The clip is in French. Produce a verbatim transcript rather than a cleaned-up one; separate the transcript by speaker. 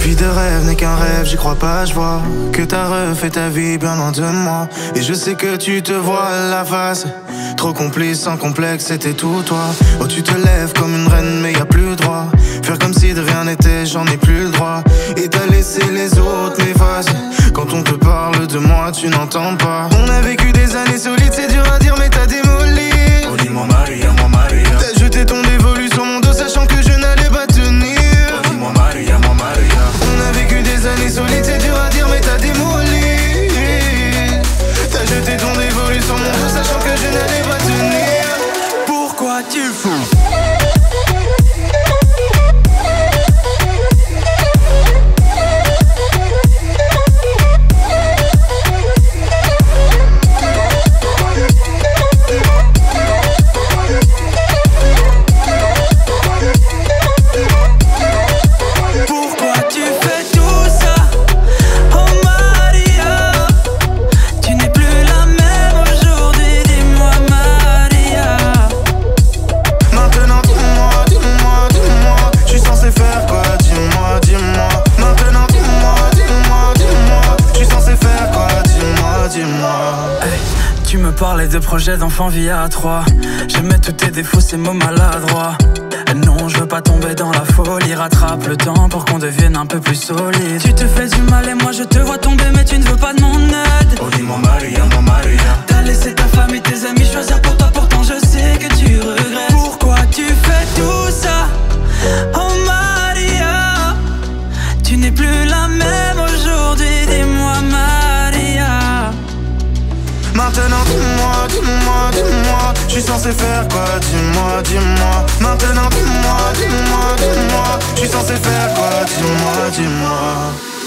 Speaker 1: Vie de rêve n'est qu'un rêve, j'y crois pas, je vois que t'as refait ta vie bien loin de moi. Et je sais que tu te vois à la face, trop complice, sans complexe, c'était tout toi. Oh tu te lèves comme une reine mais y a plus le droit. Faire comme si de rien n'était, j'en ai plus le droit. Et t'as laissé les autres m'effacer. Quand on te parle de moi, tu n'entends pas. On a vécu des années solides, c'est dur à dire mais t'as démoli.
Speaker 2: Oh dis-moi Maria, moi Maria.
Speaker 1: T'as jeté ton dévolu sur mon dos sachant que je n'allais pas tenir.
Speaker 2: Oh dis-moi Maria, moi Maria.
Speaker 1: On a vécu des années solides, c'est dur à dire mais t'as démoli. T'as jeté ton dévolu sur mon dos sachant que je n'allais pas tenir. Pourquoi tu fous?
Speaker 3: Tu me parlais de projets d'enfants via trois. J'aimais tous tes défauts, ces mots maladroits. Non, je veux pas tomber dans la folie. Rattrape le temps pour qu'on devienne un peu plus solide. Tu te fais du mal et moi je te vois tomber, mais tu ne veux pas de mon aide.
Speaker 2: Oh dis-moi Maria, moi Maria.
Speaker 3: T'as laissé ta femme et tes amis choisir pour toi, pourtant je sais que tu regrettes. Pourquoi tu fais tout ça? Oh Maria, tu n'es plus la même aujourd'hui, dis-moi Maria.
Speaker 1: Maintenant dis-moi, dis-moi, dis-moi, je suis censé faire quoi? Dis-moi, dis-moi. Maintenant dis-moi, dis-moi, dis-moi, je suis censé faire quoi? Dis-moi, dis-moi.